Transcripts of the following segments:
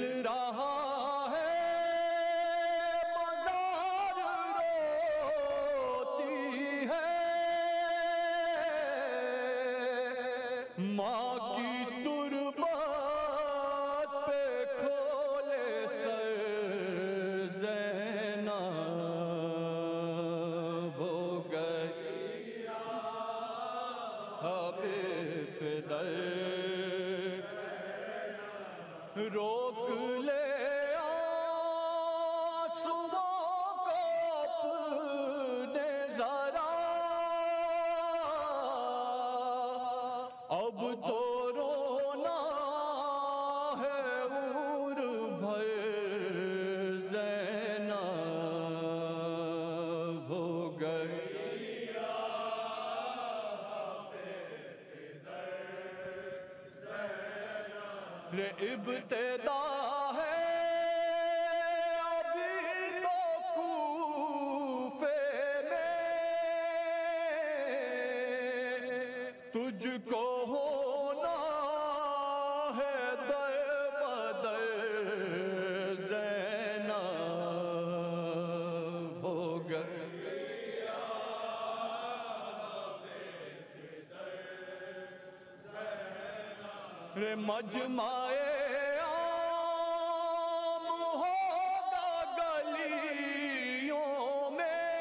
رہا ہے مزار روتی ہے، ماں کی تربت پہ کھولے سر زینب ہو گئی حبیب در، روک لے آنسوؤں کو اپنے ذرا، اب تو رونا ہے عمر بھر زینب ہو گئی رے ابتدا ہے ابھی تو کوفے میں، تجھ کو ہونا ہے در بدر زینب ہو گئی رے مجمع عام ہوگا گلیوں میں،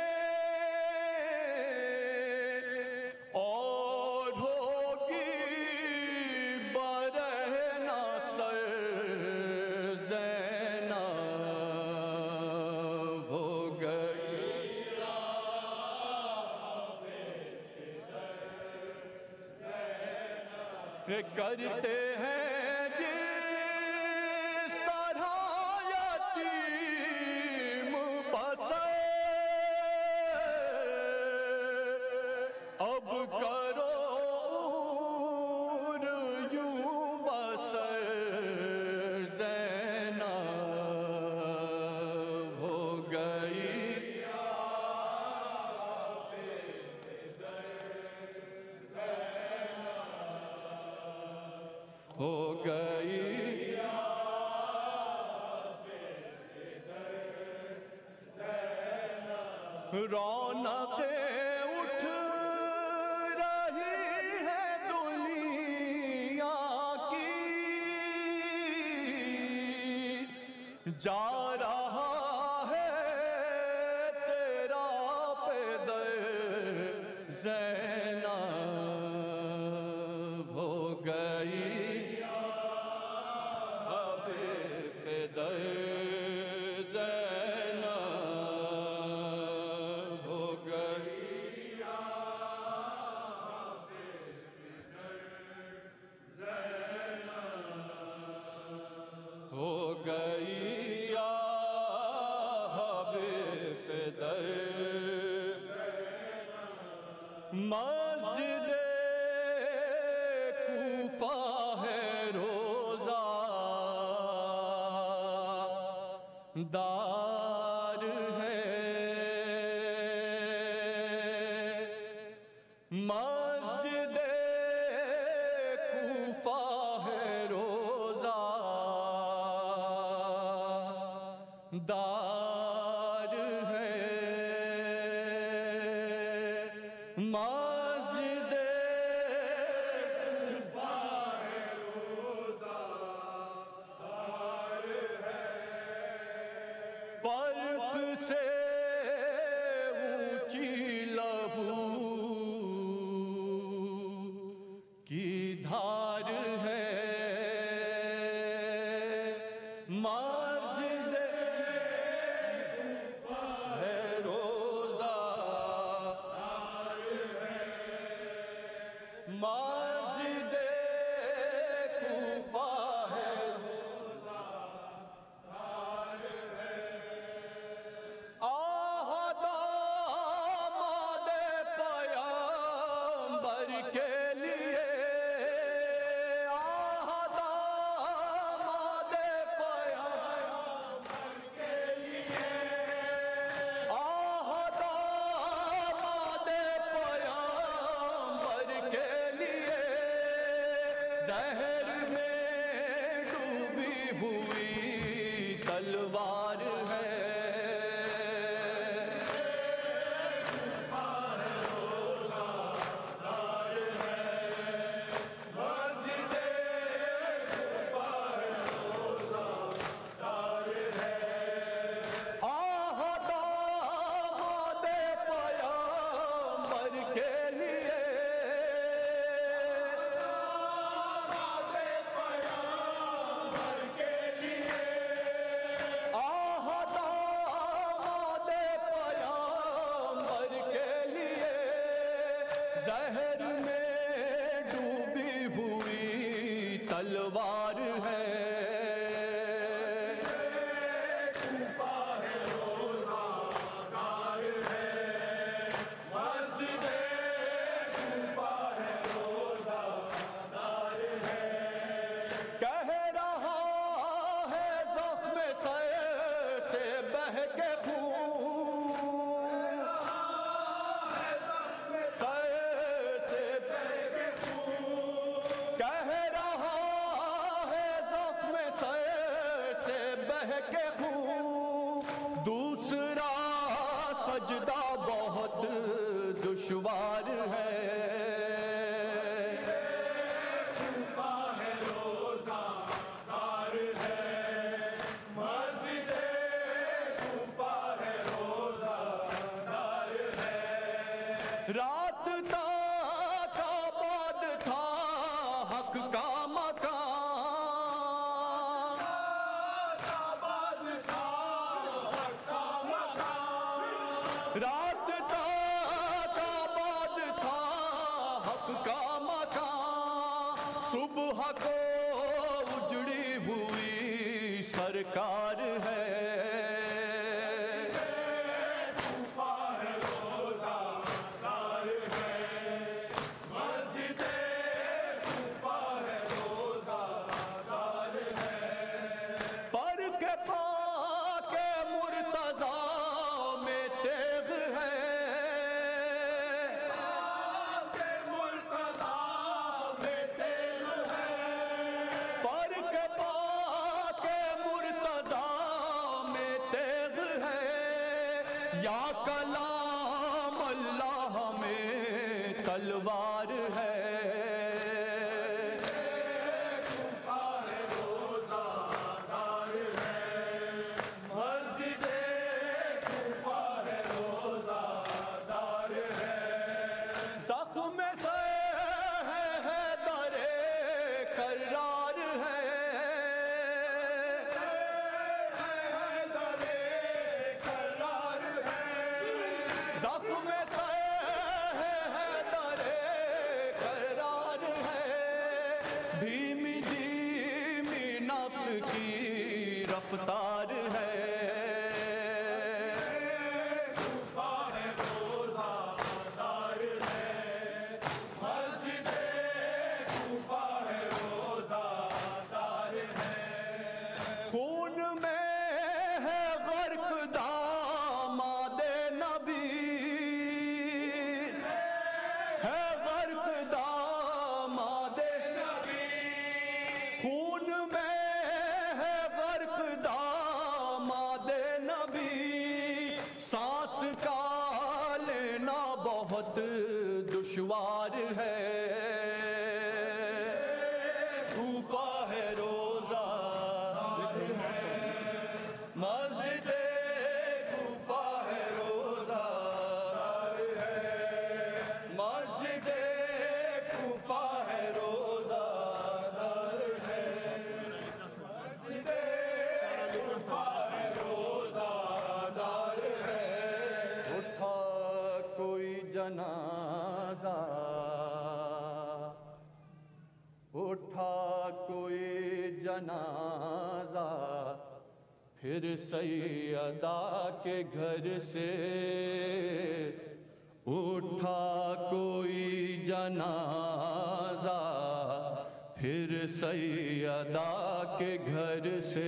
اور ہوگی برہنہ سر زینب ہو گئی کرتے ہیں جس طرح یتیم بسر، اب کرو یوں بسر زینب ہو گئی ہو گئی رونقیں اٹھ رہی ہیں دنیا کی، جا رہا ہے تیرا پیدر زینب ہو گئی زینب ہو گئی ہو گئی یا حبیب در، مسجد کوفہ ہے روزہ دار ہے، مسجد کوفہ ہے روزہ دار ہے، مسجد کوفہ ہے روزہ دار ہے، فرق سے اونچی لہو کی دھار ہے، مسجد کوفہ ہے روزہ دار ہے، مسجد کوفہ ہے روزہ دار ہے، داماد پیغمبر کے لیے داماد پیغمبر تلوار ہے زہر میں ڈوبی ہوئی تلوار ہے کہہ رہا ہے زخم سر سے بہہ کے خون کہہ رہا ہے زخم سر سے بہہ کے خون دوسرا سجدہ بہت دشوار ہے رات تک آباد تھا حق کا مکان رات تک آباد تھا حق کا مکان صبح کو اجڑی ہوئی سرکار ہے یا کلام اللہ میں تلوار ہے زخم سے حیدر کرار ہے زخم سے حیدر کرار ہے دھیمی دھیمی نفس کی رفتار ہے خون میں ہے غرق داماد نبی ہے غرق داماد نبی خون میں ہے غرق داماد نبی سانس کا لینا بہت دشوار ہے کوفہ ہے روزہ مسجد کوفہ ہے روزہ مسجد کوفہ ہے روزہ مسجد کوفہ ہے روزہ دار ہے اٹھا کوئی جنازہ اٹھا کوئی جنازہ پھر سیدہ کے گھر سے اٹھا کوئی جنازہ پھر سیدہ کے گھر سے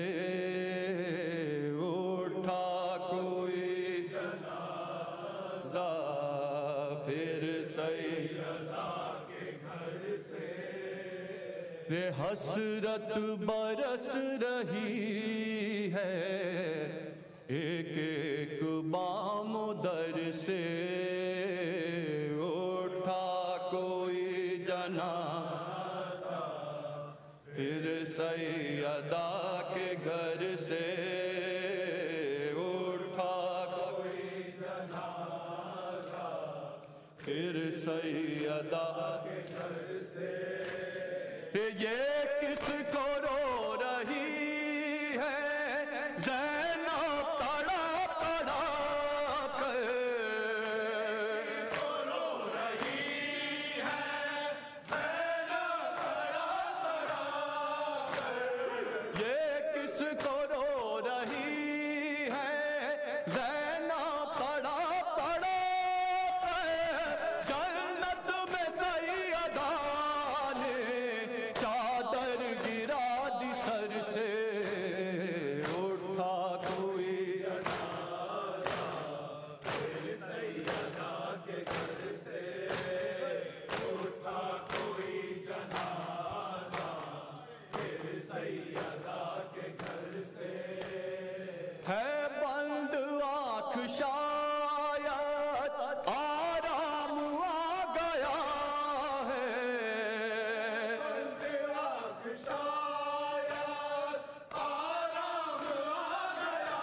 اٹھا کوئی جنازہ پھر سیدہ کے گھر سے حسرت برس رہی ہے ایک ایک بام در سے اٹھا کوئی جنازہ پھر سیدہ کے گھر سے اٹھا کوئی جنازہ پھر سیدہ کے گھر سے یہ کس کو رو رہی ہے زینب تڑپ تڑپ کر کس کو رو رہی ہے زینب تڑپ تڑپ کر یہ کس کو رو رہی ہے زینب تڑپ تڑپ کر جنت میں سیدہ نے چادر گرا دی سر سے اٹھا کوئی جنازہ پھر سیدہ کے گھر سے اٹھا کوئی جنازہ پھر سیدہ کے گھر سے ہے بند آنکھ شاید آرام آ گیا ہے بند آنکھ شاید آرام آ گیا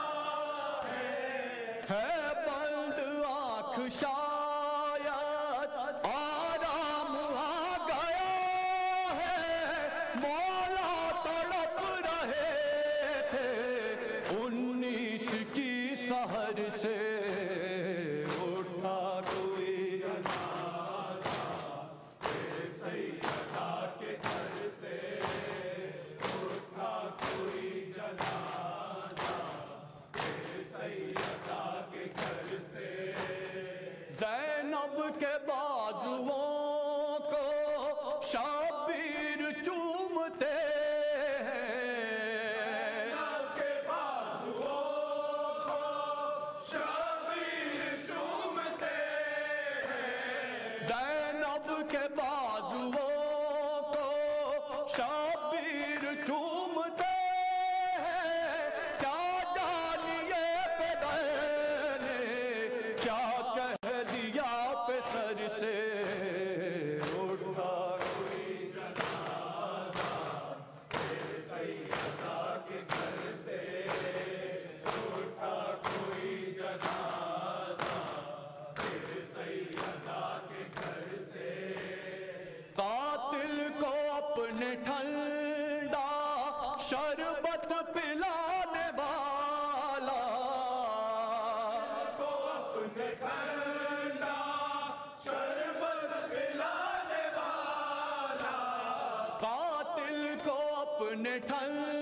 ہے بند آنکھ شاید آرام آ گیا ہے مولا تڑپ رہے تھے 19 کی سحر سے اٹھا کوئی جنازہ پھر سیدہ کے گھر سے اٹھا کوئی جنازہ پھر سیدہ کے گھر سے زینب کے بازوؤں کو شبیر چومتے ہیں زینب کے بازوؤں کو شبیر چومتے ہیں زینب کے بازوؤں کو شبیر چومتے ہیں کیا جانیے پدر نے کیا کہہ دیا پہ سر سے اٹھا کوئی جنازہ پھر سیدہ کے گھر سے اٹھا کوئی جنازہ پھر سیدہ کے گھر سے قاتل کو اپنے ٹھنڈا شربت پلانے والا کو اپنے ٹھنڈا شربت پلانے والا قاتل کو اپنے ٹھنڈا